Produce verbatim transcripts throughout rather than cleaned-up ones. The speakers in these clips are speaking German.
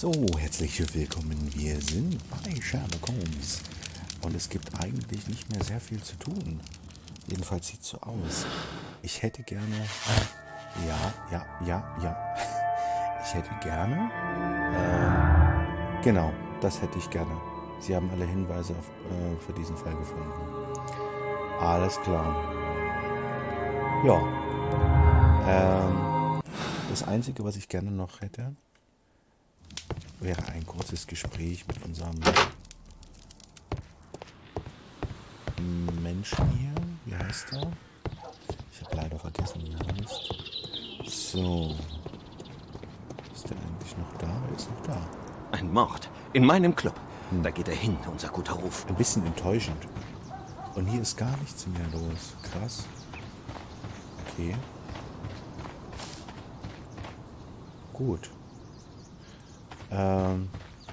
So, herzlich willkommen. Wir sind bei Sherlock Holmes. Und es gibt eigentlich nicht mehr sehr viel zu tun. Jedenfalls sieht es so aus. Ich hätte gerne... Ja, ja, ja, ja. Ich hätte gerne... Äh, genau, das hätte ich gerne. Sie haben alle Hinweise auf, äh, für diesen Fall gefunden. Alles klar. Ja. Ähm, das Einzige, was ich gerne noch hätte, wäre ein kurzes Gespräch mit unserem Menschen hier. Wie heißt er? Ich habe leider vergessen, wie er heißt. So. Ist der eigentlich noch da? Er ist noch da. Ein Mord. In meinem Club. Hm. Da geht er hin, unser guter Ruf. Ein bisschen enttäuschend. Und hier ist gar nichts mehr los. Krass. Okay. Gut. Ähm.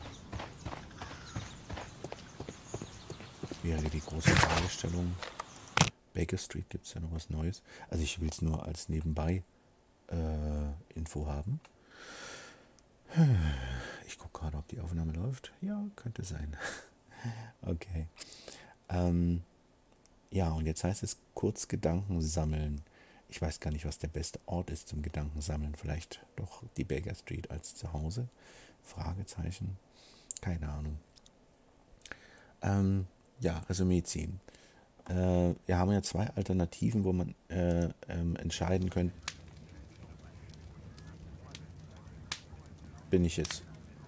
Wäre die große Fragestellung. Baker Street, gibt es ja noch was Neues. Also ich will es nur als nebenbei äh, Info haben. Ich gucke gerade, ob die Aufnahme läuft. Ja, könnte sein. Okay. Ähm, ja, und jetzt heißt es kurz Gedanken sammeln. Ich weiß gar nicht, was der beste Ort ist zum Gedankensammeln. Vielleicht doch die Baker Street als Zuhause? Fragezeichen. Keine Ahnung. Ähm, ja, Resümee ziehen. Äh, wir haben ja zwei Alternativen, wo man äh, ähm, entscheiden könnte. Bin ich jetzt.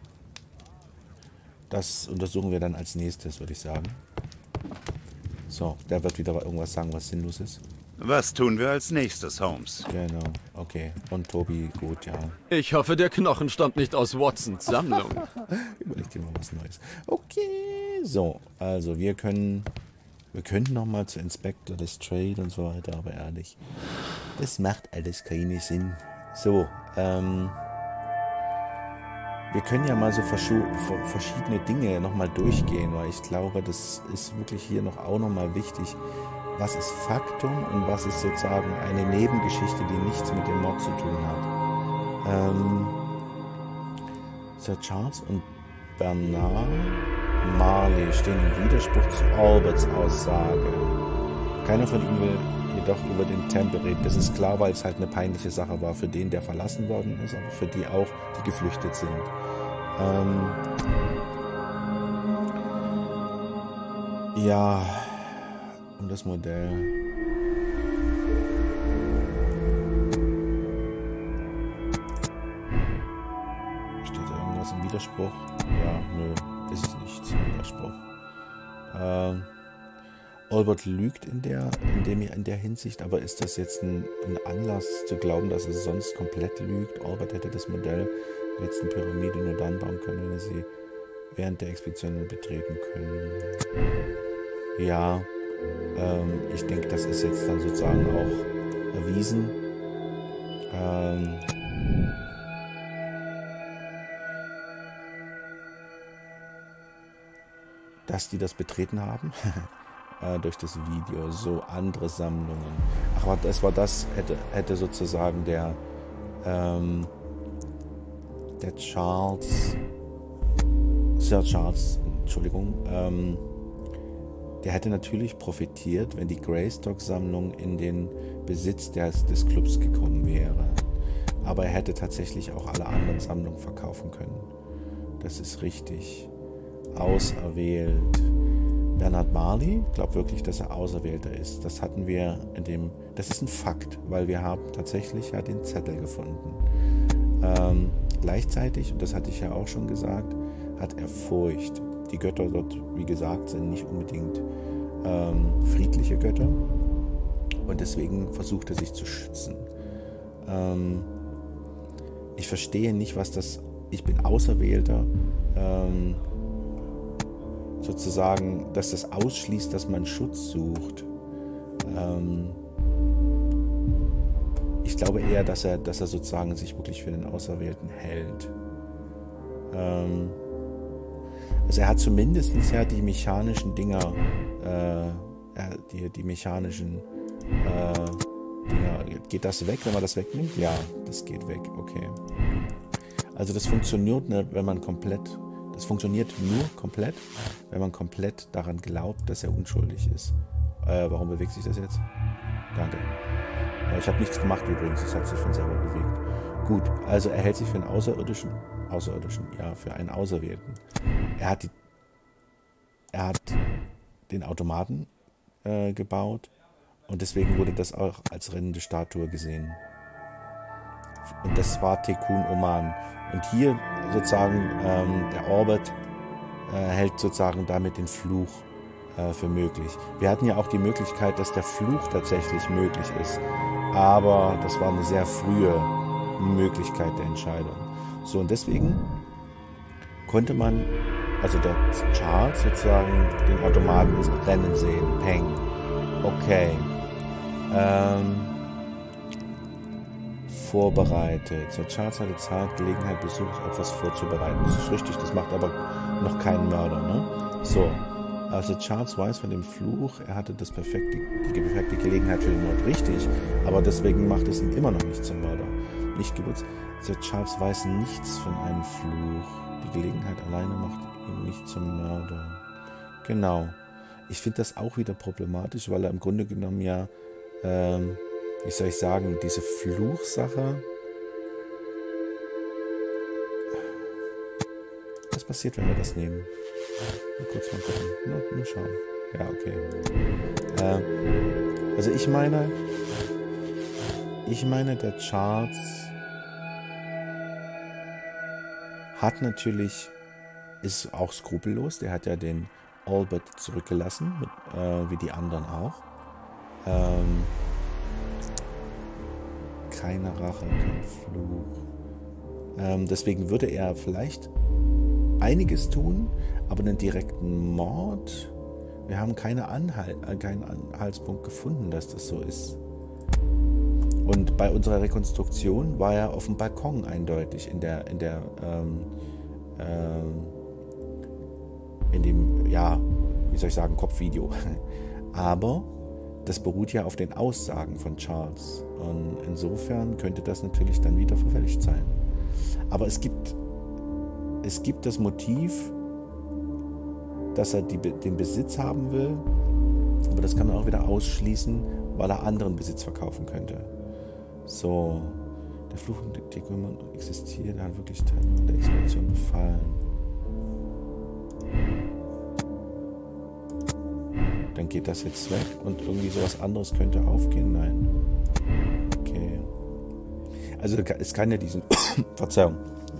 Das untersuchen wir dann als nächstes, würde ich sagen. So, der wird wieder irgendwas sagen, was sinnlos ist. Was tun wir als nächstes, Holmes? Genau, okay. Und Tobi, gut, ja. Ich hoffe, der Knochen stammt nicht aus Watsons Sammlung. Überleg dir mal was Neues. Okay, so, also wir können... Wir könnten noch mal zu Inspector des Trade und so weiter, aber ehrlich, das macht alles keinen Sinn. So, ähm... wir können ja mal so verschiedene Dinge noch mal durchgehen, weil ich glaube, das ist wirklich hier noch auch noch mal wichtig. Was ist Faktum und was ist sozusagen eine Nebengeschichte, die nichts mit dem Mord zu tun hat. Ähm, Sir Charles und Bernard Marley stehen im Widerspruch zu Alberts Aussage. Keiner von ihnen will jedoch über den Tempel reden. Das ist klar, weil es halt eine peinliche Sache war für den, der verlassen worden ist, aber für die auch, die geflüchtet sind. Ähm, ja... Um das Modell. Steht da irgendwas im Widerspruch? Ja, nö, ist es nicht im Widerspruch. Ähm, Albert lügt in der, in, dem, in der Hinsicht, aber ist das jetzt ein, ein Anlass zu glauben, dass er sonst komplett lügt? Albert hätte das Modell der letzten Pyramide nur dann bauen können, wenn er sie während der Expedition betreten können. Ja. Ähm, ich denke, das ist jetzt dann sozusagen auch erwiesen. Ähm dass die das betreten haben. äh, durch das Video. So andere Sammlungen. Ach, das war das, hätte, hätte sozusagen der ähm, der Charles Sir Charles, Entschuldigung, ähm, der hätte natürlich profitiert, wenn die Greystock-Sammlung in den Besitz des, des Clubs gekommen wäre. Aber er hätte tatsächlich auch alle anderen Sammlungen verkaufen können. Das ist richtig. Auserwählt. Bernard Marley glaubt wirklich, dass er Auserwählter ist. Das hatten wir in dem... Das ist ein Fakt, weil wir haben tatsächlich ja den Zettel gefunden. Ähm, gleichzeitig, und das hatte ich ja auch schon gesagt, hat er Furcht. Die Götter dort, wie gesagt, sind nicht unbedingt ähm, friedliche Götter. Und deswegen versucht er sich zu schützen. Ähm, ich verstehe nicht, was das Ich bin Auserwählter ähm, sozusagen, dass das ausschließt, dass man Schutz sucht. Ähm, ich glaube eher, dass er, dass er sozusagen sich wirklich für den Auserwählten hält. Ähm, Also er hat zumindest ja die mechanischen Dinger, äh, die, die mechanischen äh, Dinger. Geht das weg, wenn man das wegnimmt? Ja, das geht weg, okay. Also das funktioniert nicht, wenn man komplett, das funktioniert nur komplett, wenn man komplett daran glaubt, dass er unschuldig ist. Äh, warum bewegt sich das jetzt? Danke. Äh, ich habe nichts gemacht übrigens, es hat sich von selber bewegt. Gut, also er hält sich für einen Außerirdischen, Außerirdischen, ja, für einen Auserwählten. Er hat, die, er hat den Automaten äh, gebaut und deswegen wurde das auch als rennende Statue gesehen. Und das war Tekun Oman. Und hier sozusagen ähm, der Orbit äh, hält sozusagen damit den Fluch äh, für möglich. Wir hatten ja auch die Möglichkeit, dass der Fluch tatsächlich möglich ist. Aber das war eine sehr frühe Möglichkeit der Entscheidung. So, und deswegen konnte man, also der Charles sozusagen, den Automaten rennen sehen. Peng. Okay. Ähm, vorbereitet. So, Charles hatte Zeit, Gelegenheit, Besuch, etwas vorzubereiten. Das ist richtig, das macht aber noch keinen Mörder, ne? So. Also Charles weiß von dem Fluch, er hatte das perfekte, die perfekte Gelegenheit für den Mord. Richtig, aber deswegen macht es ihn immer noch nicht zum Mörder. Nicht gewusst. Also Charles weiß nichts von einem Fluch. Die Gelegenheit alleine macht ihn nicht zum Mörder. Genau. Ich finde das auch wieder problematisch, weil er im Grunde genommen ja, ähm, wie soll ich sagen, diese Fluchsache. Was passiert, wenn wir das nehmen? Mal kurz mal gucken. Nur, nur schauen. Ja, okay. Äh, also ich meine, ich meine, der Charles hat natürlich, ist auch skrupellos. Der hat ja den Albert zurückgelassen, mit, äh, wie die anderen auch. Ähm, keine Rache, kein Fluch. Ähm, deswegen würde er vielleicht einiges tun, aber einen direkten Mord, wir haben keine Anhal- äh, keinen Anhaltspunkt gefunden, dass das so ist. Und bei unserer Rekonstruktion war er auf dem Balkon eindeutig, in der, in der, ähm, ähm, in dem, ja, wie soll ich sagen, Kopfvideo. Aber das beruht ja auf den Aussagen von Charles. Und insofern könnte das natürlich dann wieder verfälscht sein. Aber es gibt, es gibt das Motiv, dass er die, den Besitz haben will, aber das kann man auch wieder ausschließen, weil er anderen Besitz verkaufen könnte. So, der Fluch und die Dekümmern existiert, er hat wirklich Teil der Expedition befallen. Dann geht das jetzt weg und irgendwie sowas anderes könnte aufgehen. Nein. Okay. Also es kann ja diesen... Verzeihung.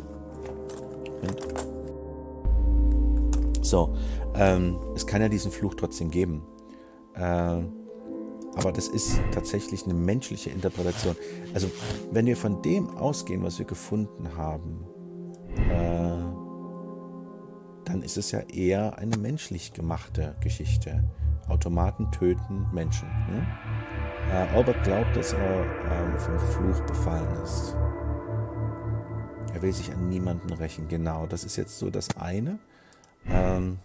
So, ähm, es kann ja diesen Fluch trotzdem geben. Äh, aber das ist tatsächlich eine menschliche Interpretation. Also wenn wir von dem ausgehen, was wir gefunden haben, äh, dann ist es ja eher eine menschlich gemachte Geschichte. Automaten töten Menschen. Hm? Äh, Albert glaubt, dass er ähm, vom Fluch befallen ist. Er will sich an niemanden rächen. Genau, das ist jetzt so das eine. Ähm,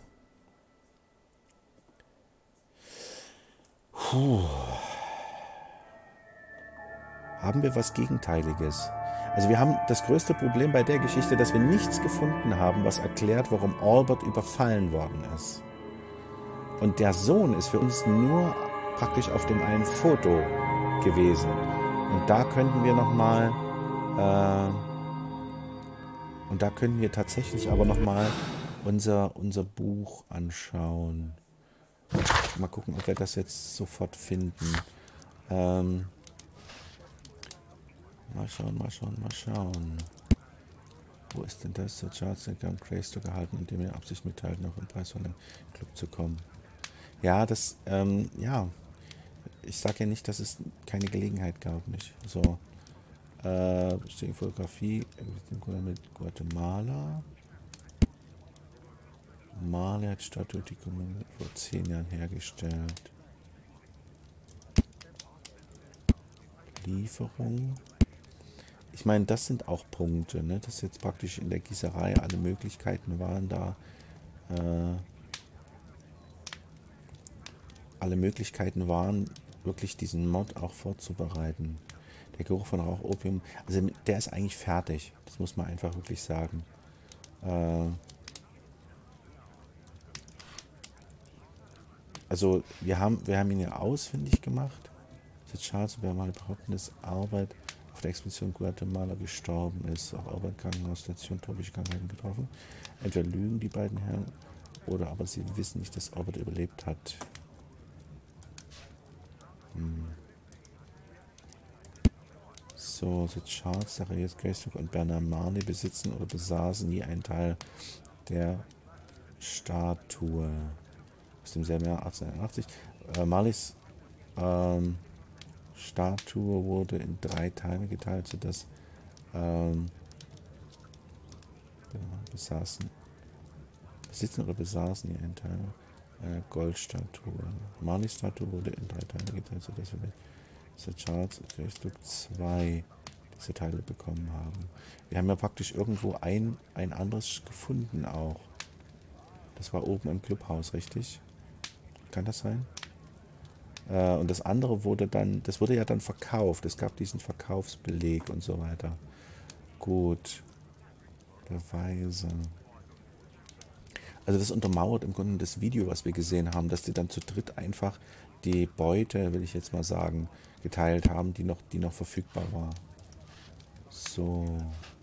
puh. Haben wir was Gegenteiliges? Also wir haben das größte Problem bei der Geschichte, dass wir nichts gefunden haben, was erklärt, warum Albert überfallen worden ist. Und der Sohn ist für uns nur praktisch auf dem einen Foto gewesen. Und da könnten wir nochmal, äh, und da könnten wir tatsächlich aber nochmal unser, unser Buch anschauen. Mal gucken, ob wir das jetzt sofort finden. Ähm, mal schauen, mal schauen, mal schauen. Wo ist denn das? Der Charles hat Greystoke gehalten, indem er Absicht mitteilt, noch im Preis von dem Club zu kommen. Ja, das, ähm, ja. Ich sage ja nicht, dass es keine Gelegenheit gab, nicht? So. Äh, Fotografie mit Guatemala. Maler hat Statue die vor zehn Jahren hergestellt. Lieferung. Ich meine, das sind auch Punkte, ne? Dass jetzt praktisch in der Gießerei alle Möglichkeiten waren, da äh, alle Möglichkeiten waren, wirklich diesen Mod auch vorzubereiten. Der Geruch von Rauch, Opium, also der ist eigentlich fertig. Das muss man einfach wirklich sagen. Äh, also wir haben, wir haben ihn ja ausfindig gemacht. Das Charles, wer mal behaupten, dass Albert auf der Expedition Guatemala gestorben ist. Auf Albert Krankenhausstation tropische Krankheiten getroffen. Entweder lügen die beiden Herren oder aber sie wissen nicht, dass Albert überlebt hat. Hm. So, so Charles, Zacharias Greystock und Bernard Marley besitzen oder besaßen nie einen Teil der Statue. Aus demselben Jahr achtzehnhunderteinundachtzig. Äh, Marleys ähm, Statue wurde in drei Teile geteilt, sodass ähm, besaßen, besitzen oder besaßen nie einen Teil einer Goldstatue. Marleys Statue wurde in drei Teile geteilt, sodass wir Sir Charles und Greystock zwei diese Teile bekommen haben. Wir haben ja praktisch irgendwo ein, ein anderes gefunden auch. Das war oben im Clubhaus, richtig? Kann das sein? Äh, und das andere wurde dann, das wurde ja dann verkauft. Es gab diesen Verkaufsbeleg und so weiter. Gut. Beweise. Also das untermauert im Grunde das Video, was wir gesehen haben, dass die dann zu dritt einfach die Beute, will ich jetzt mal sagen, geteilt haben, die noch, die noch verfügbar war. So.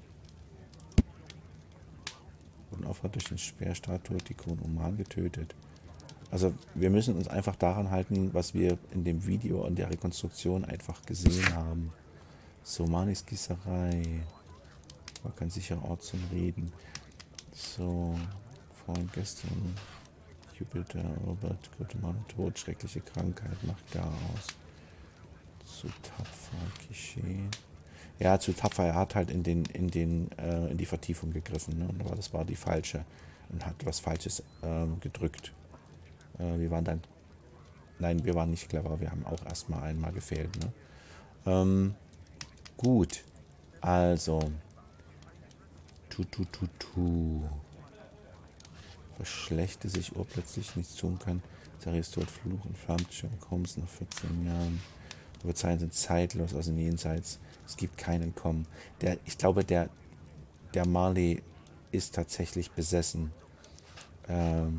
Und Aufwand durch den Speerstatue Tikkun Oman getötet. Also wir müssen uns einfach daran halten, was wir in dem Video und der Rekonstruktion einfach gesehen haben. So, Marleys Gießerei. War kein sicherer Ort zum Reden. So, vorhin gestern Jupiter, Robert, gute Mann, Tod, schreckliche Krankheit, macht gar aus. Zu tapfer, Klischee. Ja, zu tapfer, er hat halt in den, in den, äh, in die Vertiefung gegriffen, ne? Aber das war die falsche und hat was Falsches ähm, gedrückt. Äh, wir waren dann, nein, wir waren nicht clever, wir haben auch erstmal einmal gefehlt, ne? Ähm, gut, also, tu, tu, tu, tu. Verschlechte sich urplötzlich, nichts tun kann. Zacharias Tod, Fluch und Flammt, Sherlock Holmes nach vierzehn Jahren. Prophezeiungen sind zeitlos aus dem Jenseits. Es gibt kein Entkommen. Der, ich glaube, der, der Marley ist tatsächlich besessen. Ähm,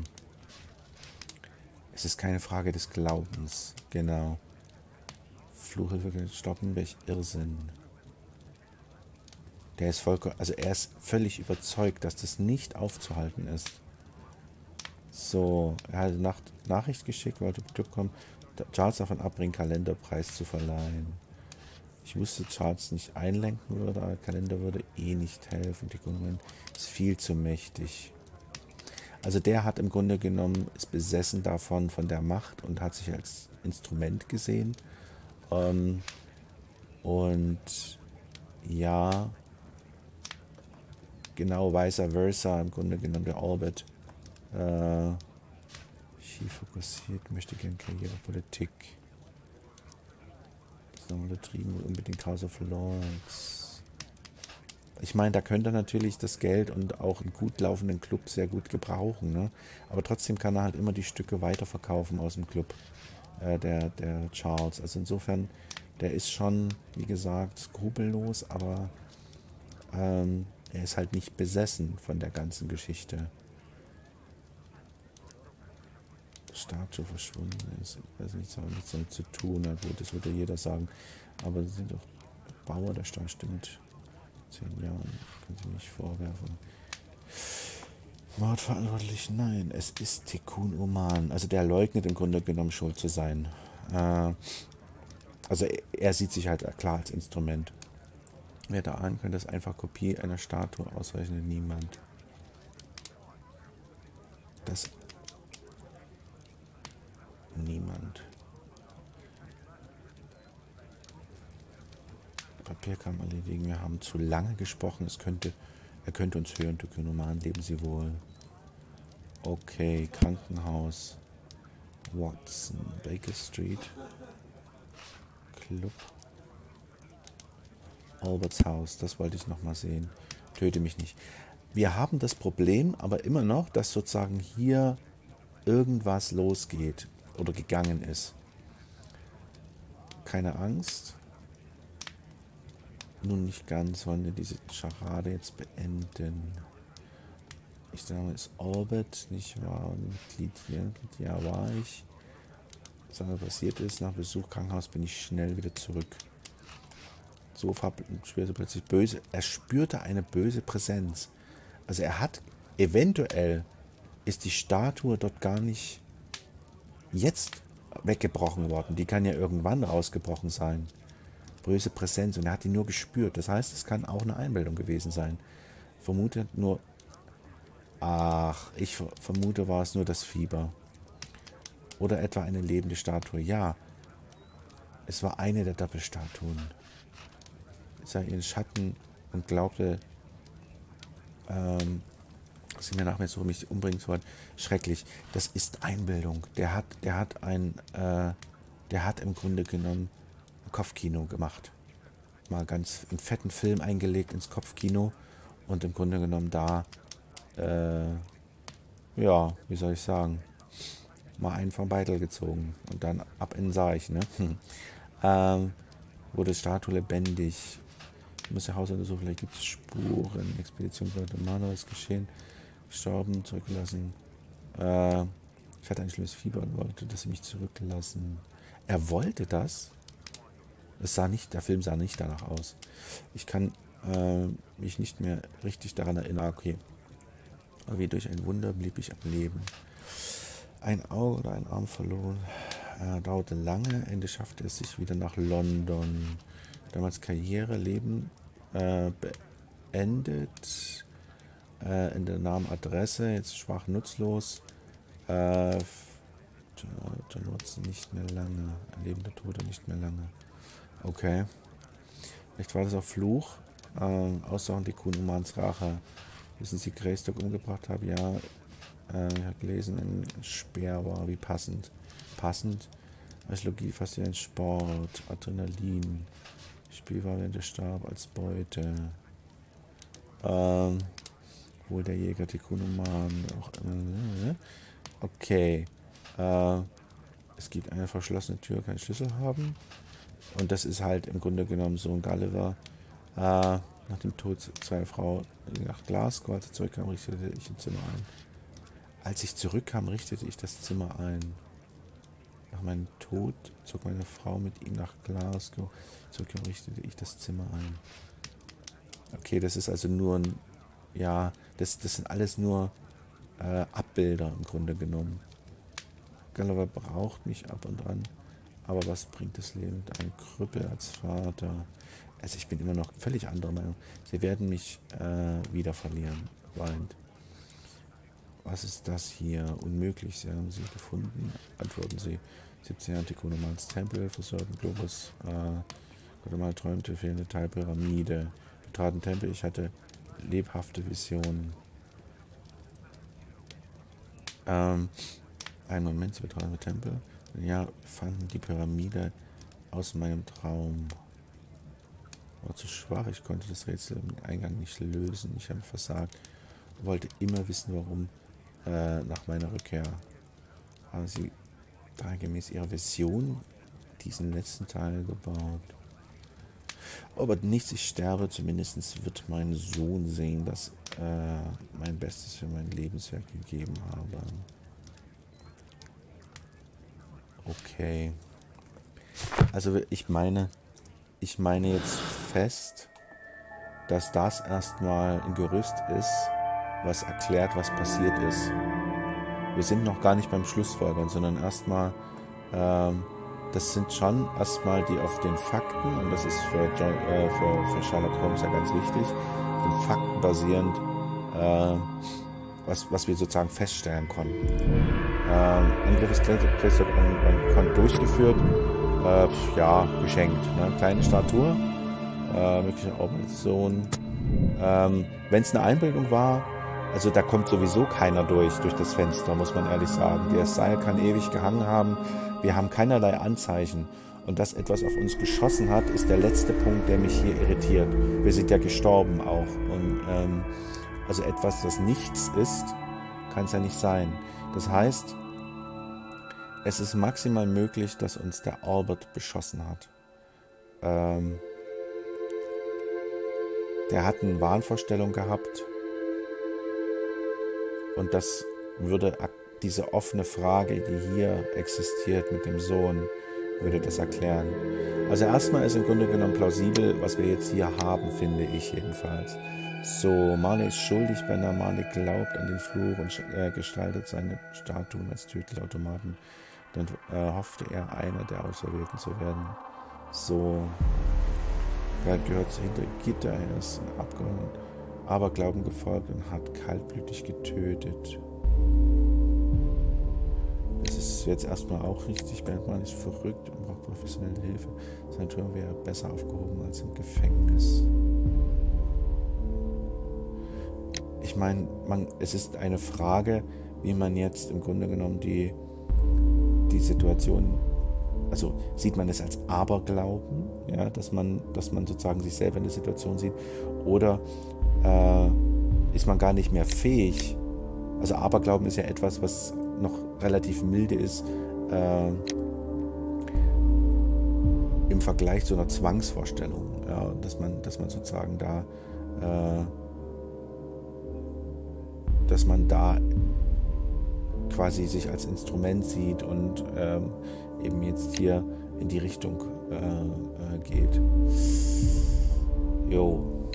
es ist keine Frage des Glaubens. Genau. Fluchhilfe stoppen, welch Irrsinn. Der ist vollkommen, also er ist völlig überzeugt, dass das nicht aufzuhalten ist. So, er hat eine Nacht Nachricht geschickt, wollte Glück kommen, Charles davon abbringen, Kalenderpreis zu verleihen. Ich wusste, Charles nicht einlenken würde, aber der Kalender würde eh nicht helfen. Die Ökonomie ist viel zu mächtig. Also der hat im Grunde genommen, ist besessen davon, von der Macht und hat sich als Instrument gesehen. Ähm, und ja, genau vice versa, im Grunde genommen der Albert. Äh, schief fokussiert, möchte gern Karriere, Politik. Das ist nochmal untertrieben, unbedingt House of Lords. Ich meine, da könnte er natürlich das Geld und auch einen gut laufenden Club sehr gut gebrauchen, ne? Aber trotzdem kann er halt immer die Stücke weiterverkaufen aus dem Club, äh, der, der Charles. Also insofern, der ist schon, wie gesagt, skrupellos, aber ähm, er ist halt nicht besessen von der ganzen Geschichte. Statue verschwunden ist. Ich weiß nicht, das hat nichts damit zu tun. Na gut, das würde jeder sagen. Aber sie sind doch Bauer der Stadt, stimmt. Zehn Jahren, können Sie nicht vorwerfen. Mordverantwortlich? Nein, es ist Tikkun Oman. Also der leugnet im Grunde genommen schuld zu sein. Äh, also er, er sieht sich halt klar als Instrument. Wer da ahnen könnte, ist einfach Kopie einer Statue, ausreichend niemand. Das niemand. Papierkram erledigen. Wir haben zu lange gesprochen. Es könnte, er könnte uns hören. Tikkun Oman, leben Sie wohl. Okay, Krankenhaus. Watson, Baker Street. Club. Alberts Haus, das wollte ich nochmal sehen. Töte mich nicht. Wir haben das Problem aber immer noch, dass sozusagen hier irgendwas losgeht oder gegangen ist. Keine Angst. Nun nicht ganz, wollen wir diese Scharade jetzt beenden. Ich sage, ist Orbit, nicht wahr? Mitglied hier, ja, war ich. Was dann passiert ist, nach Besuch Krankenhaus bin ich schnell wieder zurück. So spürte plötzlich böse, er spürte eine böse Präsenz. Also er hat, eventuell ist die Statue dort gar nicht jetzt weggebrochen worden. Die kann ja irgendwann rausgebrochen sein. Böse Präsenz und er hat die nur gespürt. Das heißt, es kann auch eine Einbildung gewesen sein. Vermute nur, ach, ich vermute, war es nur das Fieber. Oder etwa eine lebende Statue. Ja, es war eine der Doppelstatuen. Ich sah ihren Schatten und glaubte, ähm, dass sie mir nach mir so mich umbringen wollen. Schrecklich. Das ist Einbildung. Der hat, der hat ein, äh, der hat im Grunde genommen ein Kopfkino gemacht. Mal ganz einen fetten Film eingelegt ins Kopfkino und im Grunde genommen da, äh, ja, wie soll ich sagen, mal einen vom Beitel gezogen und dann ab in den Sarg, ne? Hm. Ähm, wurde Statue lebendig. Ich muss ja Haus untersuchen, vielleicht gibt es Spuren. Expedition Guatemala ist geschehen. Gestorben, zurückgelassen. Äh, ich hatte ein schlimmes Fieber und wollte, dass sie mich zurücklassen. Er wollte das? Es sah nicht, der Film sah nicht danach aus. Ich kann äh, mich nicht mehr richtig daran erinnern. Okay. Aber wie durch ein Wunder blieb ich am Leben. Ein Auge oder ein Arm verloren. Äh, dauerte lange. Ende schaffte es sich wieder nach London. Damals Karriere, Leben äh, beendet. Äh, in der Namen Adresse, jetzt schwach nutzlos. Äh, John Watson nicht mehr lange. Ein lebender Tote nicht mehr lange. Okay. Vielleicht war das auch Fluch. Ähm, Aussagen die Kunumans Rache. Wissen Sie, Greystock umgebracht habe? Ja. Äh, ich habe gelesen, ein Speer war wie passend. Passend. Archäologie fast wie ein Sport. Adrenalin. Spiel war, wenn der starb als Beute. Ähm, wohl der Jäger, die Kunuman. Auch, äh, okay. Äh, es gibt eine verschlossene Tür, keinen Schlüssel haben. Und das ist halt im Grunde genommen so ein Gulliver. Äh, nach dem Tod zweier Frau nach Glasgow, als ich zurückkam, richtete ich ein Zimmer ein. Als ich zurückkam, richtete ich das Zimmer ein. Nach meinem Tod zog meine Frau mit ihm nach Glasgow. Zurückkam, richtete ich das Zimmer ein. Okay, das ist also nur ein, ja, das, das sind alles nur äh, Abbilder im Grunde genommen. Gulliver braucht mich ab und an. Aber was bringt das Leben? Ein Krüppel als Vater. Also ich bin immer noch völlig anderer Meinung. Sie werden mich äh, wieder verlieren. Weint. Was ist das hier? Unmöglich. Sie haben sie gefunden. Antworten Sie. siebzehn Jahre Tikunumans Tempel, versorgten Globus. Äh, Guatemala träumte, fehlende Teilpyramide. Betraten Tempel. Ich hatte lebhafte Visionen. Ähm, einen Moment, Sie betraten den Tempel. Ja, wir fanden die Pyramide aus meinem Traum. War zu schwach, ich konnte das Rätsel im Eingang nicht lösen. Ich habe versagt. Wollte immer wissen, warum äh, nach meiner Rückkehr. Haben sie gemäß ihrer Vision diesen letzten Teil gebaut. Aber nichts, ich sterbe. Zumindest wird mein Sohn sehen, dass äh, mein Bestes für mein Lebenswerk gegeben habe. Okay. Also ich meine, ich meine jetzt fest, dass das erstmal ein Gerüst ist, was erklärt, was passiert ist. Wir sind noch gar nicht beim Schlussfolgern, sondern erstmal, ähm, das sind schon erstmal die auf den Fakten, und das ist für, John, äh, für, für Sherlock Holmes ja ganz wichtig, auf den Fakten basierend, äh, was, was wir sozusagen feststellen konnten. Ähm, Angriff ist Greystock durchgeführt, äh, ja, geschenkt. Ne? Kleine Statue, äh, möglicher Operation. Ähm, Wenn es eine Einbildung war, also da kommt sowieso keiner durch, durch das Fenster, muss man ehrlich sagen. Das Seil kann ewig gehangen haben, wir haben keinerlei Anzeichen. Und dass etwas auf uns geschossen hat, ist der letzte Punkt, der mich hier irritiert. Wir sind ja gestorben auch. Und ähm, also etwas, das nichts ist, kann es ja nicht sein. Das heißt, es ist maximal möglich, dass uns der Albert beschossen hat. Ähm, der hat eine Wahnvorstellung gehabt und das würde diese offene Frage, die hier existiert mit dem Sohn, würde das erklären. Also erstmal ist im Grunde genommen plausibel, was wir jetzt hier haben, finde ich jedenfalls. So, Marley ist schuldig, wenn er Marley glaubt an den Fluch und äh, gestaltet seine Statuen als tödliche Automaten. Dann äh, hoffte er, einer der Auserwählten zu werden. So, er gehört hinter Gitter, er ist abgehauen, aber Glauben gefolgt und hat kaltblütig getötet. Das ist jetzt erstmal auch richtig. Berndmann ist verrückt und braucht professionelle Hilfe. Sein Turm wäre besser aufgehoben als im Gefängnis. Ich meine, man, es ist eine Frage, wie man jetzt im Grunde genommen die, die Situation, also sieht man es als Aberglauben, ja, dass man, dass man sozusagen sich selber in der Situation sieht, oder äh, ist man gar nicht mehr fähig. Also Aberglauben ist ja etwas, was noch relativ milde ist äh, im Vergleich zu einer Zwangsvorstellung, ja, dass man, dass man sozusagen da äh, dass man da quasi sich als Instrument sieht und ähm, eben jetzt hier in die Richtung äh, äh, geht. Jo.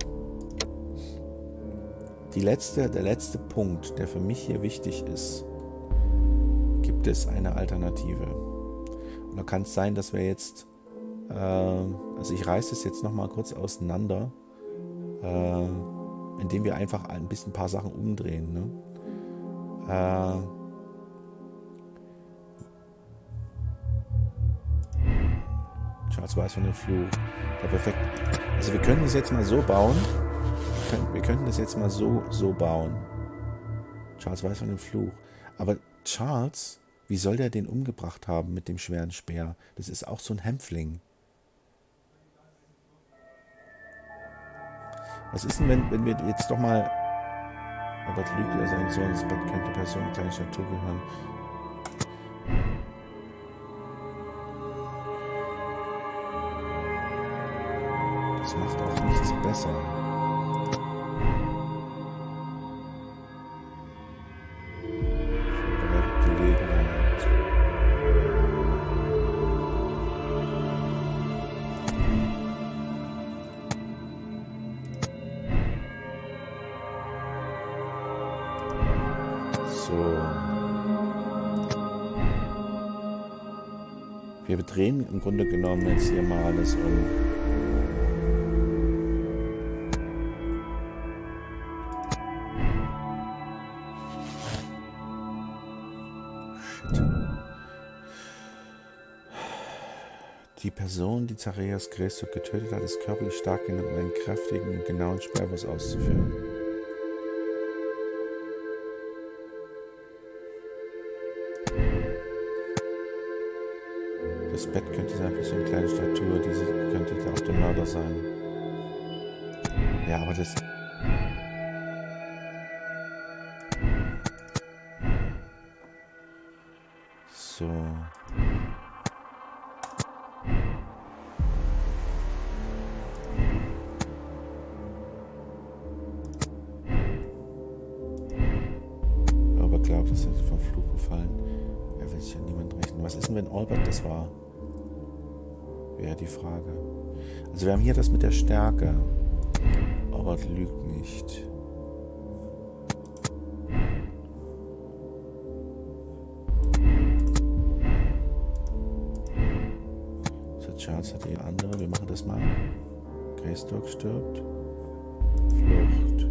Die letzte, der letzte Punkt, der für mich hier wichtig ist, gibt es eine Alternative. Und da kann es sein, dass wir jetzt, äh, also ich reiße es jetzt nochmal kurz auseinander, äh, indem wir einfach ein bisschen ein paar Sachen umdrehen. Ne? Äh, Charles weiß von dem Fluch. Ja, perfekt. Also wir können das jetzt mal so bauen. Wir, können, wir könnten das jetzt mal so, so bauen. Charles weiß von dem Fluch. Aber Charles, wie soll der den umgebracht haben mit dem schweren Speer? Das ist auch so ein Hämpfling. Was ist denn, wenn, wenn wir jetzt doch mal... Robert lügt, er sein Sohn ins Bett könnte Person gleicher Natur gehören. Das macht auch nichts besser. Vorbereitet Gelegenheit. Wir drehen im Grunde genommen jetzt hier mal alles um. Shit. Die Person, die Zacharias Greystoke getötet hat, ist körperlich stark genug, um einen kräftigen und genauen Sperrwurf auszuführen. Das Bett könnte sein, so eine kleine Statur, diese könnte auch der Mörder sein. Ja, aber das... So... Aber glaubt, es ist vom Flug gefallen. Er will sich an niemand richten. Was ist denn, wenn Albert das war? Wäre die Frage. Also wir haben hier das mit der Stärke. Albert lügt nicht. So, Charles hat die andere. Wir machen das mal. Greystoke stirbt. Flucht.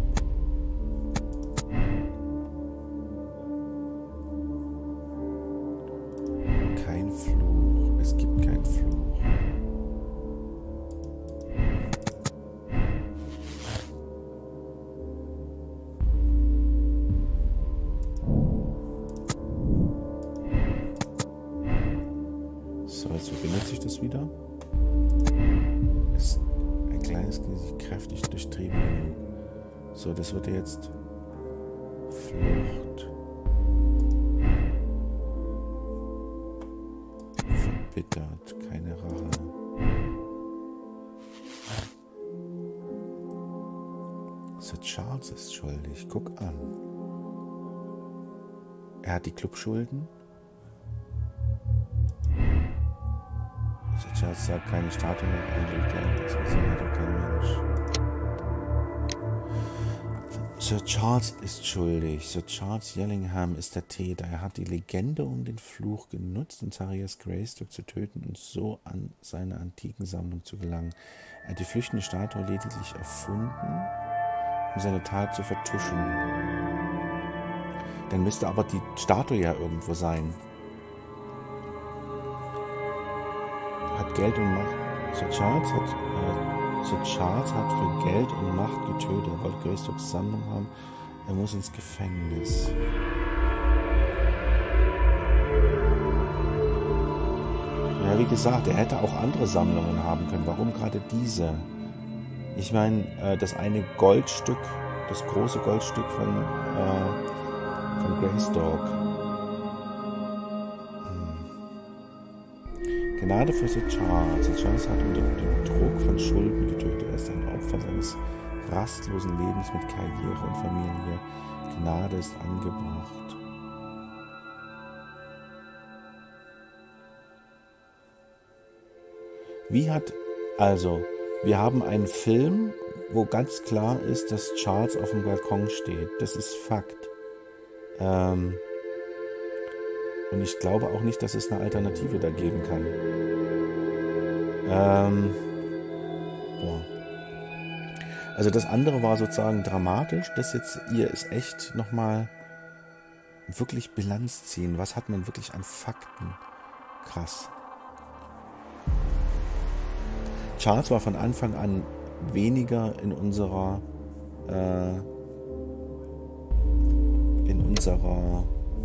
Kein Fluch. Es gibt keinen Fluch. So, jetzt verbindet sich das wieder. Ist ein kleines Kind kräftig durchtrieben genug. So, das wird jetzt Flucht. Verbittert, keine Rache. Charles ist schuldig. Guck an. Er hat die Clubschulden. Sir Charles sagt keine Statue mehr. Das ist doch kein Mensch. Sir Charles ist schuldig. Sir Charles Yellingham ist der Täter. Er hat die Legende um den Fluch genutzt, um Zacharias Greystock zu töten und so an seine antiken Sammlung zu gelangen. Er hat die flüchtende Statue lediglich erfunden, um seine Tat zu vertuschen. Dann müsste aber die Statue ja irgendwo sein. Hat Geld und Macht. Sir Charles hat... Äh, Sir Charles hat für Geld und Macht getötet. Er wollte Greystocks Sammlung haben. Er muss ins Gefängnis. Ja, wie gesagt, er hätte auch andere Sammlungen haben können. Warum gerade diese? Ich meine, äh, das eine Goldstück, das große Goldstück von, äh, von Greystock. Gnade für Sir Charles. Sir Charles hat unter dem Druck von Schulden getötet. Er ist ein Opfer seines rastlosen Lebens mit Karriere und Familie. Gnade ist angebracht. Wie hat, also, wir haben einen Film, wo ganz klar ist, dass Charles auf dem Balkon steht. Das ist Fakt. Ähm... Und ich glaube auch nicht, dass es eine Alternative da geben kann. Ähm, boah. Also das andere war sozusagen dramatisch. Das jetzt hier ist echt nochmal wirklich Bilanz ziehen. Was hat man wirklich an Fakten? Krass. Charles war von Anfang an weniger in unserer äh, in unserer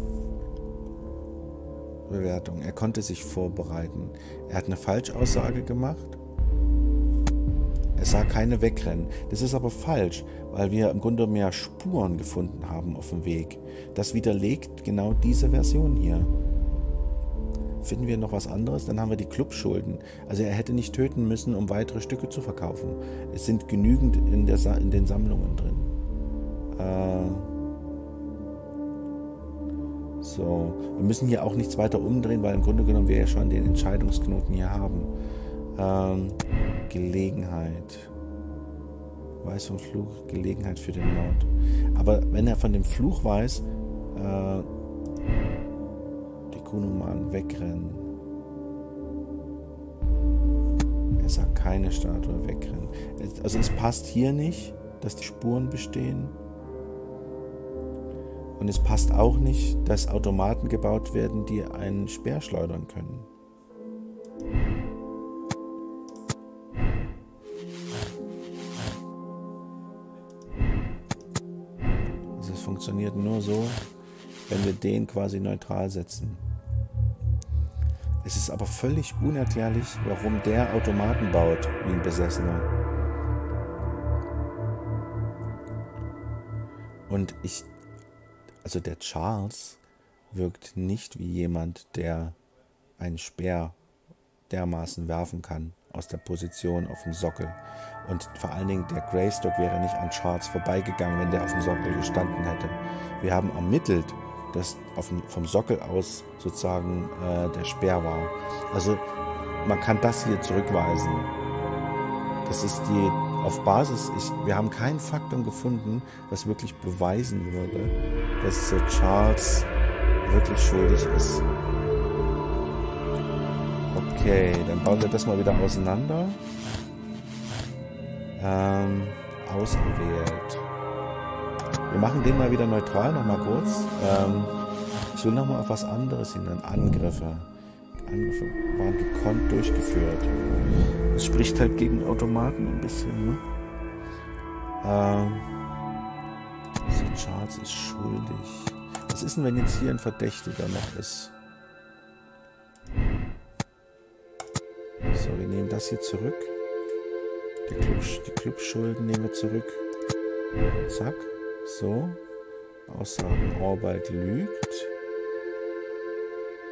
Bewertung. Er konnte sich vorbereiten. Er hat eine Falschaussage gemacht. Er sah keine wegrennen. Das ist aber falsch, weil wir im Grunde mehr Spuren gefunden haben auf dem Weg. Das widerlegt genau diese Version hier. Finden wir noch was anderes? Dann haben wir die Clubschulden. Also er hätte nicht töten müssen, um weitere Stücke zu verkaufen. Es sind genügend in, der Sa- in den Sammlungen drin. Äh... So, wir müssen hier auch nichts weiter umdrehen, weil im Grunde genommen wir ja schon den Entscheidungsknoten hier haben. Ähm, Gelegenheit. Weiß vom Fluch, Gelegenheit für den Mord. Aber wenn er von dem Fluch weiß, äh, die Kunuman wegrennen. Er sagt keine Statue wegrennen. Also es passt hier nicht, dass die Spuren bestehen. Und es passt auch nicht, dass Automaten gebaut werden, die einen Speer schleudern können. Also es funktioniert nur so, wenn wir den quasi neutral setzen. Es ist aber völlig unerklärlich, warum der Automaten baut, wie ein Besessener. Und ich Also der Charles wirkt nicht wie jemand, der einen Speer dermaßen werfen kann aus der Position auf dem Sockel. Und vor allen Dingen der Greystock wäre nicht an Charles vorbeigegangen, wenn der auf dem Sockel gestanden hätte. Wir haben ermittelt, dass auf dem, vom Sockel aus sozusagen äh, der Speer war. Also man kann das hier zurückweisen. Das ist die auf Basis, ich, wir haben kein Faktum gefunden, was wirklich beweisen würde, dass Sir Charles wirklich schuldig ist. Okay, dann bauen wir das mal wieder auseinander. Ähm, ausgewählt. Wir machen den mal wieder neutral, nochmal kurz. Ähm, ich will nochmal auf was anderes hin, Angriffe. Angriffe waren gekonnt durchgeführt. Es spricht halt gegen Automaten ein bisschen, ne? Ähm, Sir Charles ist schuldig. Was ist denn, wenn jetzt hier ein Verdächtiger noch ist? So, wir nehmen das hier zurück. Die, Club, die Clubschulden nehmen wir zurück. Zack. So. Aussagen, Orbald lügt.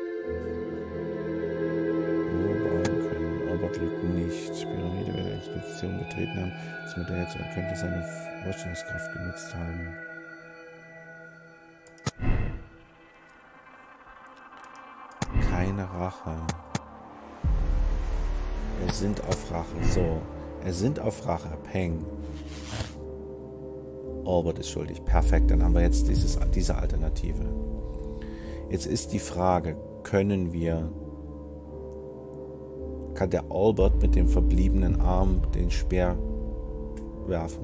Orbald lügt nicht. Pyramide wird expliziert. Aktion betreten haben. Das Modell jetzt könnte seine Vorstellungskraft genutzt haben. Keine Rache. Wir sind auf Rache. So. Wir sind auf Rache. Peng. Albert ist schuldig. Perfekt. Dann haben wir jetzt dieses, diese Alternative. Jetzt ist die Frage, können wir, kann der Albert mit dem verbliebenen Arm den Speer werfen?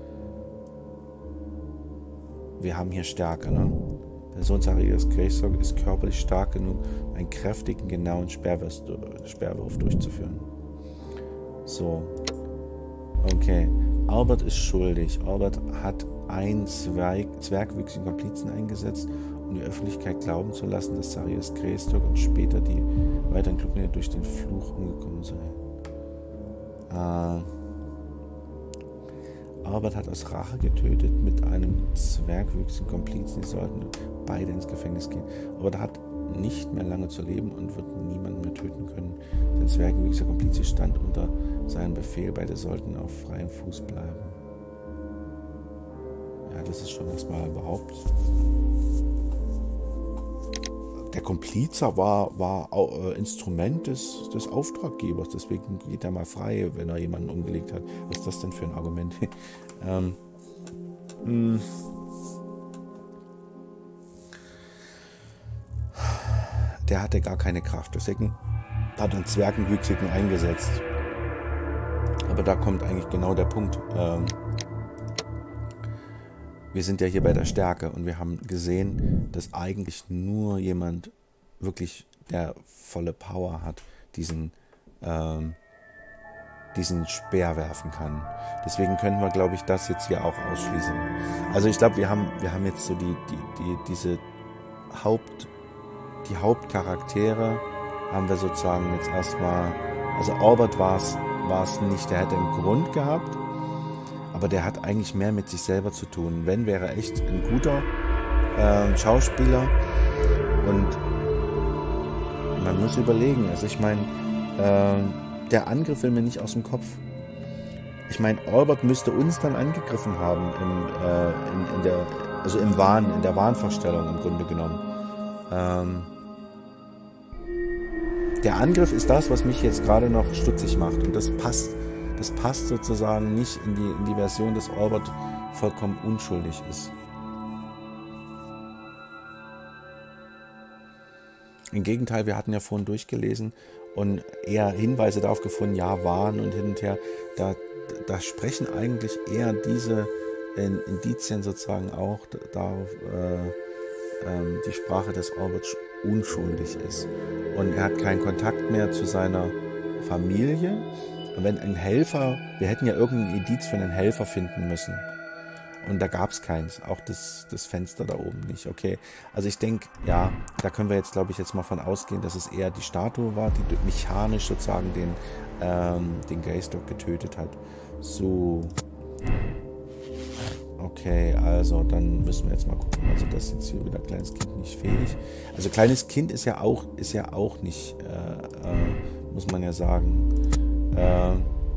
Wir haben hier Stärke, ne? Der Sohn Sarius Greystock ist körperlich stark genug, einen kräftigen, genauen Speerwurf, Speerwurf durchzuführen. So. Okay. Albert ist schuldig. Albert hat einen Zwerg, zwergwüchsigen Komplizen eingesetzt, um die Öffentlichkeit glauben zu lassen, dass Sarius Greystock und später die weiteren Clubmitglieder durch den Fluch umgekommen seien. Äh, Albert hat aus Rache getötet mit einem zwergwüchsigen Komplizen. Die sollten beide ins Gefängnis gehen. Aber er hat nicht mehr lange zu leben und wird niemanden mehr töten können. Sein zwergwüchsiger Komplize stand unter seinem Befehl, beide sollten auf freiem Fuß bleiben. Ja, das ist schon erstmal überhaupt. Der Komplize war, war äh, Instrument des, des Auftraggebers, deswegen geht er mal frei, wenn er jemanden umgelegt hat. Was ist das denn für ein Argument? ähm, mh. Der hatte gar keine Kraft, deswegen hat er einen Zwergenwüchsigen eingesetzt. Aber da kommt eigentlich genau der Punkt. Ähm, wir sind ja hier bei der Stärke und wir haben gesehen, dass eigentlich nur jemand wirklich, der volle Power hat, diesen, ähm, diesen Speer werfen kann. Deswegen können wir, glaube ich, das jetzt hier auch ausschließen. Also ich glaube, wir haben, wir haben jetzt so die, die, die, diese Haupt, die Hauptcharaktere haben wir sozusagen jetzt erstmal, also Albert war es war es nicht, der hätte einen Grund gehabt, aber der hat eigentlich mehr mit sich selber zu tun. Wenn, wäre er echt ein guter äh, Schauspieler und man muss überlegen, also ich meine, äh, der Angriff will mir nicht aus dem Kopf. Ich meine, Albert müsste uns dann angegriffen haben, im, äh, in, in der, also im Wahn, in der Wahnvorstellung im Grunde genommen. Ähm, Der Angriff ist das, was mich jetzt gerade noch stutzig macht. Und das passt, das passt sozusagen nicht in die, in die Version, dass Albert vollkommen unschuldig ist. Im Gegenteil, wir hatten ja vorhin durchgelesen und eher Hinweise darauf gefunden, ja, waren und hin und her. Da, da sprechen eigentlich eher diese Indizien sozusagen auch darauf, äh, äh, die Sprache des Albert unschuldig ist. Und er hat keinen Kontakt mehr zu seiner Familie. Und wenn ein Helfer, wir hätten ja irgendeinen Indiz für einen Helfer finden müssen. Und da gab es keins. Auch das, das Fenster da oben nicht. Okay, also ich denke, ja, da können wir jetzt, glaube ich, jetzt mal von ausgehen, dass es eher die Statue war, die mechanisch sozusagen den, ähm, den Greystock getötet hat. So. Okay, also dann müssen wir jetzt mal gucken. Also das ist jetzt hier wieder kleines Kind nicht fähig. Also kleines Kind ist ja auch, ist ja auch nicht, äh, äh, muss man ja sagen. Äh,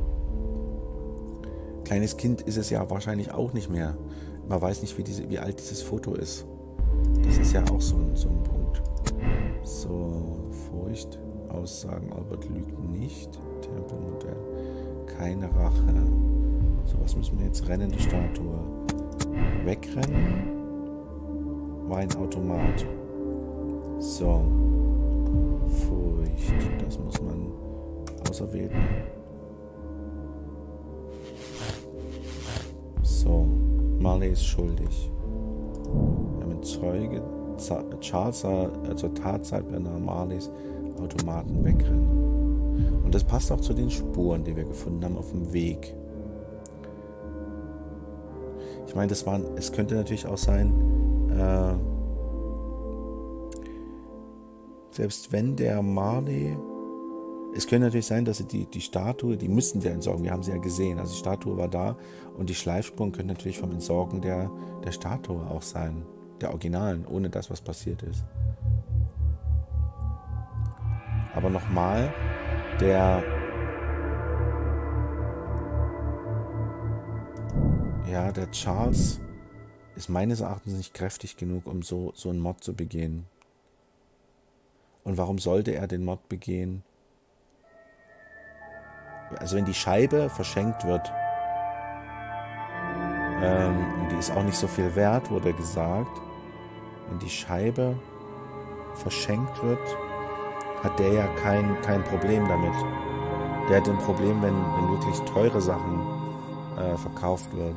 kleines Kind ist es ja wahrscheinlich auch nicht mehr. Man weiß nicht, wie, diese, wie alt dieses Foto ist. Das ist ja auch so ein, so ein Punkt. So, Furcht, Aussagen, Albert lügt nicht. Tempelmodell, keine Rache. So, was müssen wir jetzt? Rennende Statue. Wegrennen. Weinautomat. So. Furcht. Das muss man auserwählen. So. Marley ist schuldig. Wir haben einen Zeuge. Charles äh, zur Tatzeit Bernard Marleys Automaten wegrennen. Und das passt auch zu den Spuren, die wir gefunden haben auf dem Weg. Ich meine, das waren, es könnte natürlich auch sein, äh, selbst wenn der Marley, es könnte natürlich sein, dass sie die, die Statue, die müssten wir entsorgen, wir haben sie ja gesehen, also die Statue war da und die Schleifspuren können natürlich vom Entsorgen der, der Statue auch sein, der Originalen, ohne das, was passiert ist. Aber nochmal, der ja, der Charles ist meines Erachtens nicht kräftig genug, um so, so einen Mord zu begehen. Und warum sollte er den Mord begehen? Also wenn die Scheibe verschenkt wird, ähm, und die ist auch nicht so viel wert, wurde gesagt, wenn die Scheibe verschenkt wird, hat der ja kein, kein Problem damit. Der hat ein Problem, wenn, wenn wirklich teure Sachen äh, verkauft werden.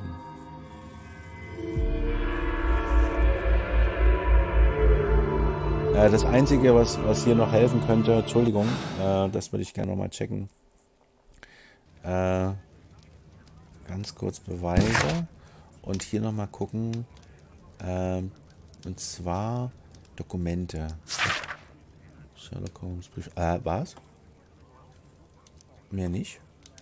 Äh, das Einzige, was, was hier noch helfen könnte, Entschuldigung, äh, das würde ich gerne nochmal checken. Äh, ganz kurz Beweise und hier nochmal gucken. Äh, und zwar Dokumente. Sherlock Holmes Brief. Äh, was? Mehr nicht.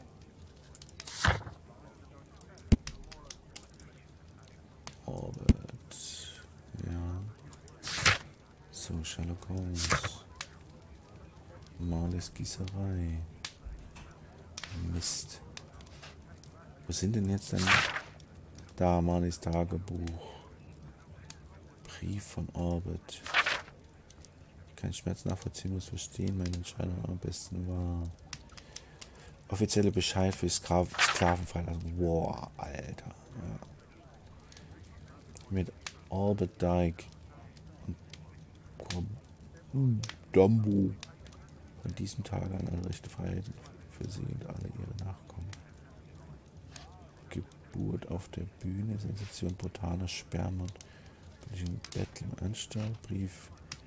Orbit. Ja. So, Sherlock Holmes. Marleys Gießerei. Mist. Wo sind denn jetzt denn? Da, Marleys Tagebuch. Brief von Orbit. Kein Schmerz nachvollziehen, muss verstehen, meine Entscheidung am besten war. Offizielle Bescheid für Skra Sklavenfreilassung. Wow, Alter. Ja. Mit Orbit Dyke und Dumbo von diesem Tag an alle Rechte Freiheiten für sie und alle ihre Nachkommen. Geburt auf der Bühne, Sensation brutaler Sperma und Bettel im Anstalt, Brief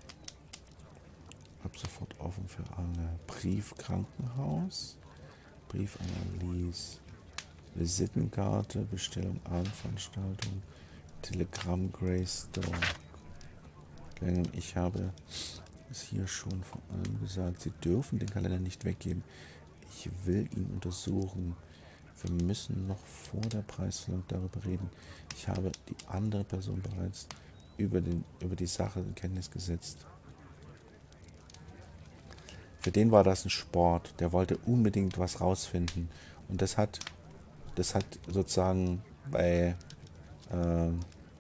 ab sofort offen für alle. Brief Krankenhaus, Brief an Alice, Visitenkarte, Bestellung Abendveranstaltung, Telegramm Greystone. Ich habe es hier schon vor allem gesagt, Sie dürfen den Kalender nicht weggeben. Ich will ihn untersuchen. Wir müssen noch vor der Preisverleihung darüber reden. Ich habe die andere Person bereits über, den, über die Sache in Kenntnis gesetzt. Für den war das ein Sport. Der wollte unbedingt was rausfinden. Und das hat, das hat sozusagen bei ähm,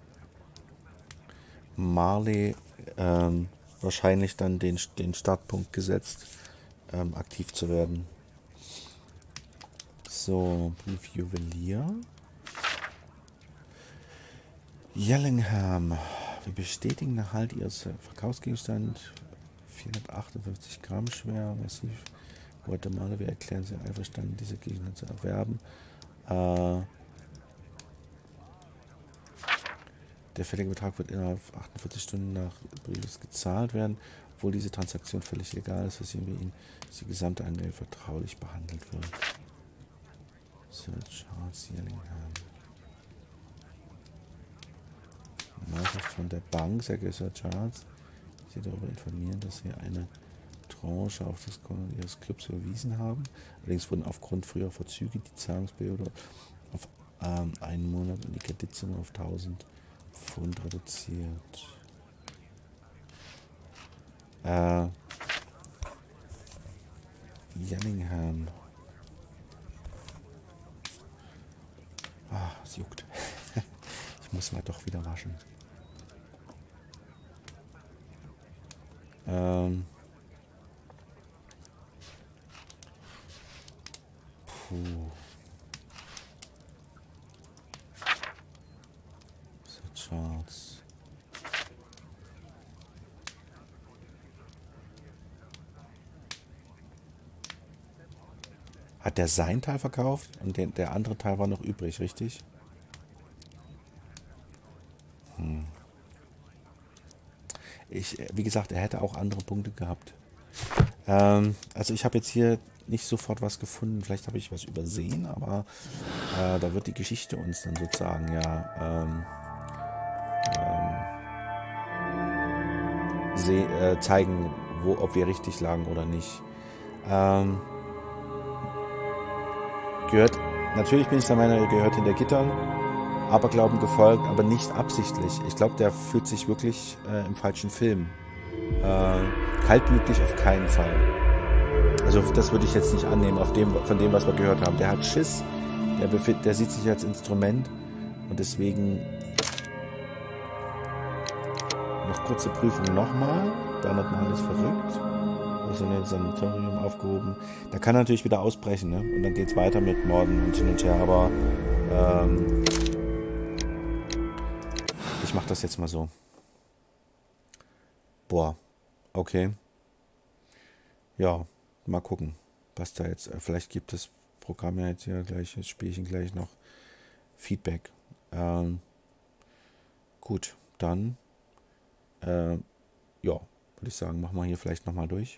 Marley ähm, wahrscheinlich dann den, den Startpunkt gesetzt, ähm, aktiv zu werden. So, Brief Juwelier. Yellingham. Wir bestätigen den Erhalt Ihres Verkaufsgegenstand. vierhundertachtundfünfzig Gramm schwer, massiv. Guatemala, wir erklären Sie einverstanden, diese Gegenstände zu erwerben. Äh, der fällige Betrag wird innerhalb achtundvierzig Stunden nach Briefes gezahlt werden. Obwohl diese Transaktion völlig legal ist, versichern wir Ihnen, dass die gesamte Angelegenheit vertraulich behandelt wird. Sir Charles Yellingham. Nachricht von der Bank, sehr geehrter Sir Charles. Sie darüber informieren, dass Sie eine Tranche auf das Konto Ihres Clubs überwiesen haben. Allerdings wurden aufgrund früherer Verzüge die Zahlungsperiode auf ähm, einen Monat und die Kreditsumme auf tausend Pfund reduziert. Äh, Yellingham. Ah, es juckt. Ich muss mal doch wieder waschen. Ähm. Puh. So, Charles. Hat der seinen Teil verkauft und den, der andere Teil war noch übrig, richtig? Hm. Ich, wie gesagt, er hätte auch andere Punkte gehabt. Ähm, also ich habe jetzt hier nicht sofort was gefunden. Vielleicht habe ich was übersehen, aber äh, da wird die Geschichte uns dann sozusagen ja ähm, ähm, seh, äh, zeigen, wo, ob wir richtig lagen oder nicht. Ähm, gehört, natürlich bin ich der Meinung, er gehört hinter Gittern. Aberglauben gefolgt, aber nicht absichtlich. Ich glaube, der fühlt sich wirklich äh, im falschen Film. Äh, kaltblütig auf keinen Fall. Also das würde ich jetzt nicht annehmen, auf dem, von dem, was wir gehört haben. Der hat Schiss, der, befind, der sieht sich als Instrument Und deswegen noch kurze Prüfung nochmal. Bernhard Marley ist verrückt. Wir sind jetzt im Sanatorium aufgehoben. Da kann er natürlich wieder ausbrechen, ne? Und dann geht es weiter mit Morden und hin und her. Aber ähm, ich mache das jetzt mal so. Boah, okay. Ja, mal gucken, was da jetzt. Vielleicht gibt das Programm ja jetzt hier gleich, das Spielchen gleich noch Feedback. Ähm, gut, dann äh, ja, würde ich sagen, machen wir hier vielleicht nochmal durch.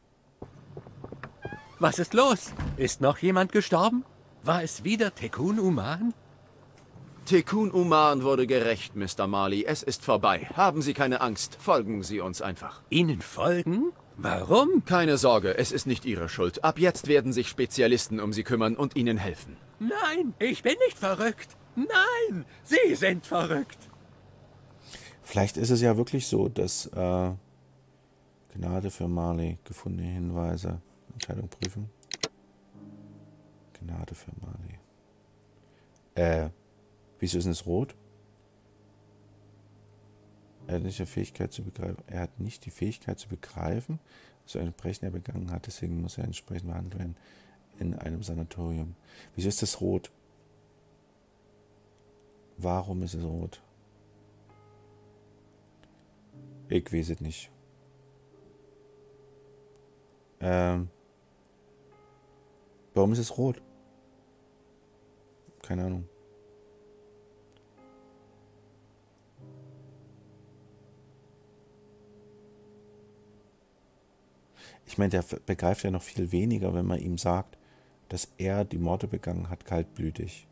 Was ist los? Ist noch jemand gestorben? War es wieder Tekun Uman? Tekun Uman wurde gerächt, Mister Marley. Es ist vorbei. Haben Sie keine Angst. Folgen Sie uns einfach. Ihnen folgen? Warum? Keine Sorge, es ist nicht Ihre Schuld. Ab jetzt werden sich Spezialisten um Sie kümmern und Ihnen helfen. Nein, ich bin nicht verrückt. Nein, Sie sind verrückt. Vielleicht ist es ja wirklich so, dass äh, Gnade für Marley, gefundene Hinweise, Entscheidung prüfen. Gnade für Marley. Äh, wieso ist denn es rot? Er hat nicht die Fähigkeit zu begreifen. Er hat nicht die Fähigkeit zu begreifen, was ein Verbrechen er begangen hat. Deswegen muss er entsprechend behandelt werden in einem Sanatorium. Wieso ist das rot? Warum ist es rot? Ich weiß es nicht. Ähm. Warum ist es rot? Keine Ahnung. Ich meine, der begreift ja noch viel weniger, wenn man ihm sagt, dass er die Morde begangen hat, kaltblütig.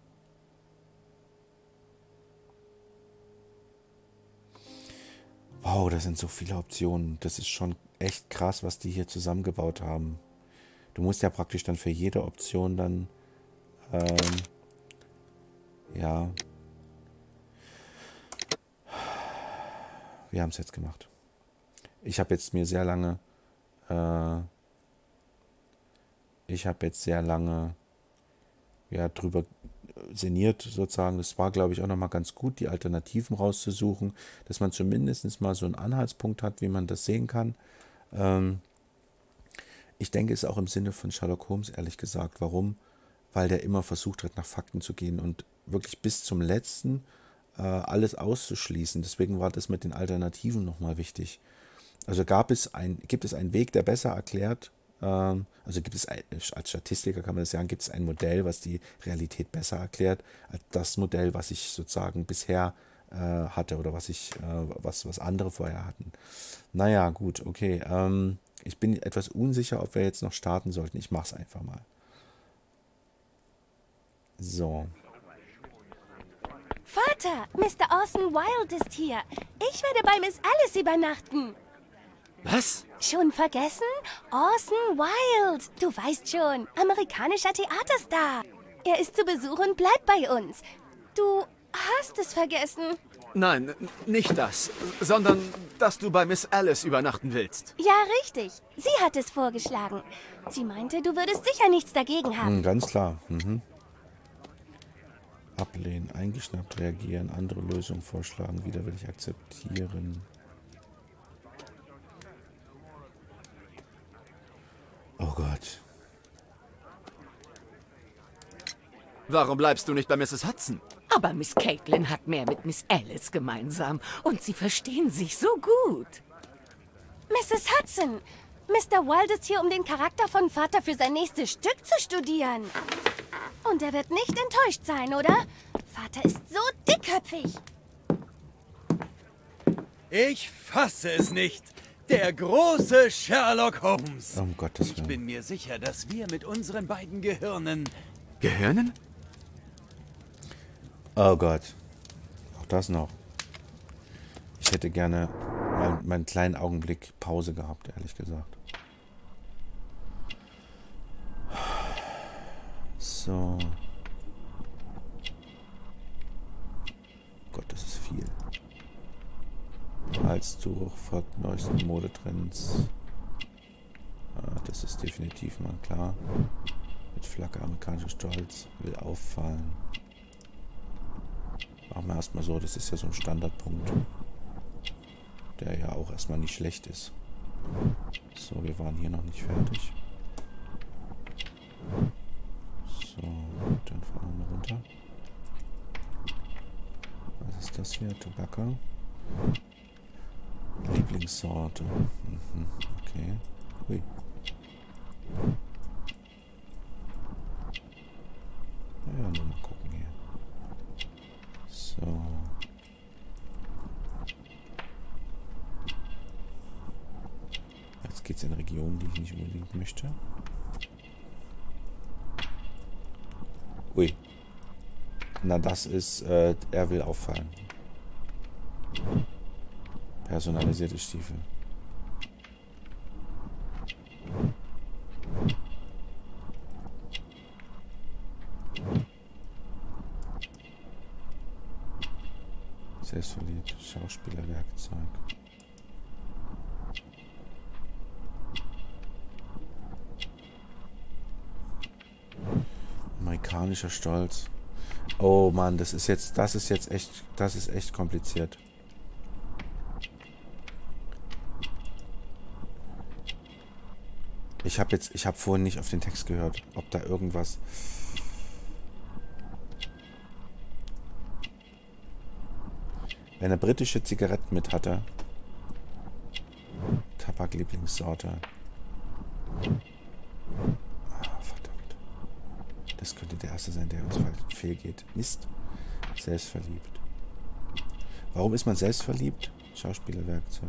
Wow, das sind so viele Optionen. Das ist schon echt krass, was die hier zusammengebaut haben. Du musst ja praktisch dann für jede Option dann, ähm, ja, wir haben es jetzt gemacht. Ich habe jetzt mir sehr lange, äh, ich habe jetzt sehr lange, ja, drüber sinniert sozusagen. Das war, glaube ich, auch nochmal ganz gut, die Alternativen rauszusuchen, dass man zumindest mal so einen Anhaltspunkt hat, wie man das sehen kann. Ähm, ich denke, es ist auch im Sinne von Sherlock Holmes, ehrlich gesagt. Warum? Weil der immer versucht hat, nach Fakten zu gehen und wirklich bis zum Letzten äh, alles auszuschließen. Deswegen war das mit den Alternativen nochmal wichtig. Also gab es ein, gibt es einen Weg, der besser erklärt, ähm, also gibt es ein, als Statistiker kann man das sagen, gibt es ein Modell, was die Realität besser erklärt, als das Modell, was ich sozusagen bisher äh, hatte oder was ich, äh, was, was andere vorher hatten. Naja, gut, okay. Ähm, ich bin etwas unsicher, ob wir jetzt noch starten sollten. Ich mache es einfach mal. So. Vater, Mister Orson Wilde ist hier. Ich werde bei Miss Alice übernachten. Was? Schon vergessen? Orson Wilde. Du weißt schon, amerikanischer Theaterstar. Er ist zu Besuch und bleibt bei uns. Du hast es vergessen. Nein, nicht das, sondern dass du bei Miss Alice übernachten willst. Ja, richtig. Sie hat es vorgeschlagen. Sie meinte, du würdest sicher nichts dagegen haben. Hm, ganz klar. Mhm. Ablehnen, eingeschnappt reagieren, andere Lösungen vorschlagen, widerwillig akzeptieren. Oh Gott. Warum bleibst du nicht bei Misses Hudson? Aber Miss Caitlin hat mehr mit Miss Alice gemeinsam und sie verstehen sich so gut. Misses Hudson, Mister Wilde ist hier, um den Charakter von Vater für sein nächstes Stück zu studieren. Und er wird nicht enttäuscht sein, oder? Vater ist so dickköpfig. Ich fasse es nicht. Der große Sherlock Holmes. Um Gottes Ich Willen. bin mir sicher, dass wir mit unseren beiden Gehirnen... Gehirnen? Oh Gott. Auch das noch. Ich hätte gerne mal meinen kleinen Augenblick Pause gehabt, ehrlich gesagt. So. Gott, das ist viel. Halstuch folgt neuesten Modetrends. Ah, das ist definitiv mal klar. Mit Flagge amerikanischer Stolz will auffallen. Machen wir erstmal so, das ist ja so ein Standardpunkt, der ja auch erstmal nicht schlecht ist. So, wir waren hier noch nicht fertig. So, gut, dann fahren wir runter. Was ist das hier? Tobacco. Lieblingssorte. Mhm, okay. Hui. Ja, nur mal gucken hier. So. Jetzt geht es in Regionen, die ich nicht unbedingt möchte. Ui. Na, das ist, äh, er will auffallen. Personalisierte Stiefel. Selbstverliebt. Schauspielerwerkzeug. Amerikanischer Stolz. Oh Mann, das ist jetzt, das ist jetzt echt, das ist echt kompliziert. Ich habe jetzt, ich habe vorhin nicht auf den Text gehört, ob da irgendwas. Wenn er britische Zigaretten mit hatte. Tabaklieblingssorte. Ah, verdammt. Das könnte der erste sein, der uns fehlgeht. Mist. Selbstverliebt. Warum ist man selbstverliebt? Schauspielerwerkzeug.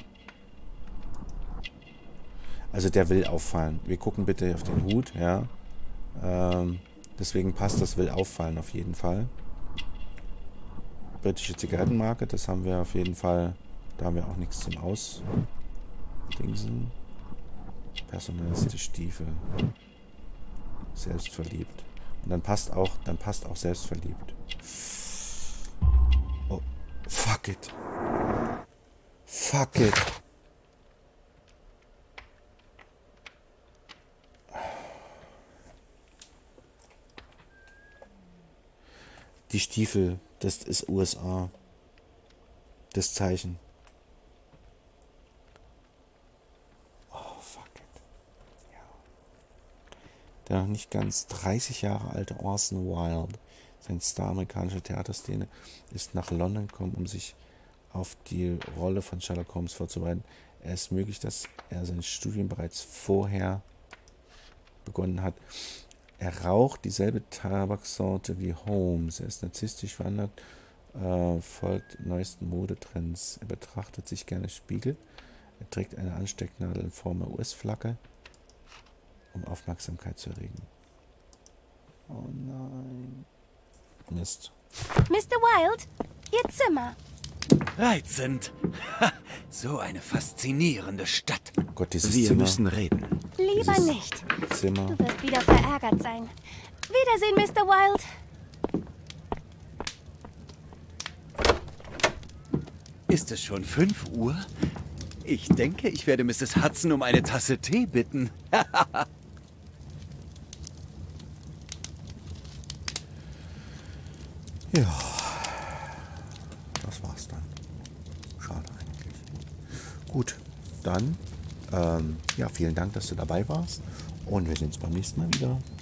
Also der will auffallen. Wir gucken bitte auf den Hut, ja. Ähm, deswegen passt das will auffallen auf jeden Fall. Britische Zigarettenmarke, das haben wir auf jeden Fall. Da haben wir auch nichts zum Ausdingsen. Personalisierte Stiefel. Selbstverliebt. Und dann passt auch, dann passt auch selbstverliebt. Oh, fuck it. Fuck it. Die Stiefel, das ist U S A. Das Zeichen. Oh, fuck it. Ja. Der noch nicht ganz dreißig Jahre alte Orson Welles, sein Star amerikanischer Theaterszene, ist nach London gekommen, um sich auf die Rolle von Sherlock Holmes vorzubereiten. Es ist möglich, dass er sein Studium bereits vorher begonnen hat. Er raucht dieselbe Tabaksorte wie Holmes. Er ist narzisstisch veranlagt, äh, folgt neuesten Modetrends. Er betrachtet sich gerne im Spiegel. Er trägt eine Anstecknadel in Form der U S-Flagge, um Aufmerksamkeit zu erregen. Oh nein. Mist. Mister Wilde, Ihr Zimmer. Reizend. Ha, so eine faszinierende Stadt. Oh Gott, dieses Wir Zimmer. müssen reden. Lieber Dieses nicht. Zimmer. Du wirst wieder verärgert sein. Wiedersehen, Mister Wilde. Ist es schon fünf Uhr? Ich denke, ich werde Misses Hudson um eine Tasse Tee bitten. Ja. Das war's dann. Schade eigentlich. Gut, dann, ähm, ja, vielen Dank, dass du dabei warst. Und wir sehen uns beim nächsten Mal wieder.